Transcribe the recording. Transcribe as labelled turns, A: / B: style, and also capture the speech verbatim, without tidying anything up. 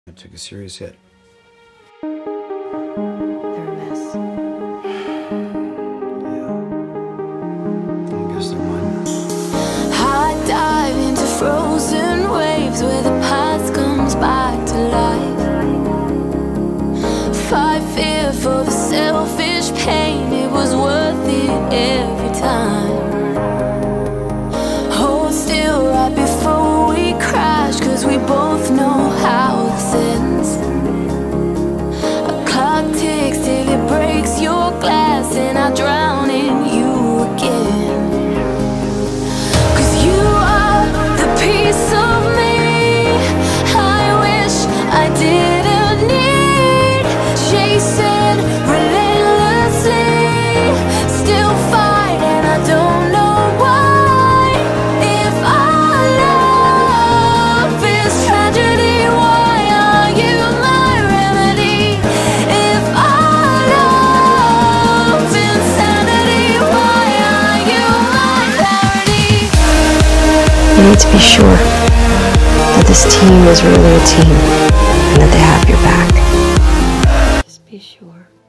A: I took a serious hit.
B: They're a mess.
A: Yeah. I guess they're mine.
C: I dive into frozen waves where the past comes back to life. Fight fear for the selfish pain, it was worth it every time. Hold still right before we crash, cause we both know how this ends. A clock ticks till it breaks your glass, and I drown in you again. Cause you are the piece of me I wish I didn't need. Chasing relentlessly, still fight, and I don't know why. If our love is tragedy, why are you my remedy? If our love is insanity, why are you my parody?
B: You need to be sure that this team is really a team and that they have your back. Just be sure.